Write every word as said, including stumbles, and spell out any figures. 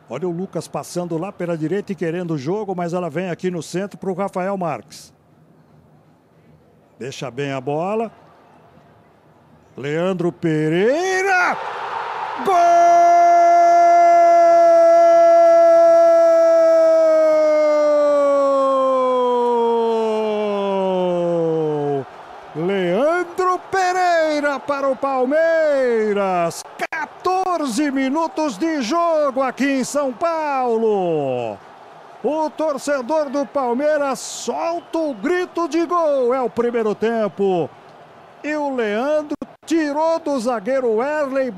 Olha o Lucas passando lá pela direita e querendo o jogo, mas ela vem aqui no centro para o Rafael Marques. Deixa bem a bola. Leandro Pereira. Gol! Leandro Pereira para o Palmeiras. quatorze minutos de jogo aqui em São Paulo. O torcedor do Palmeiras solta o grito de gol. É o primeiro tempo. E o Leandro tirou do zagueiro Wesley.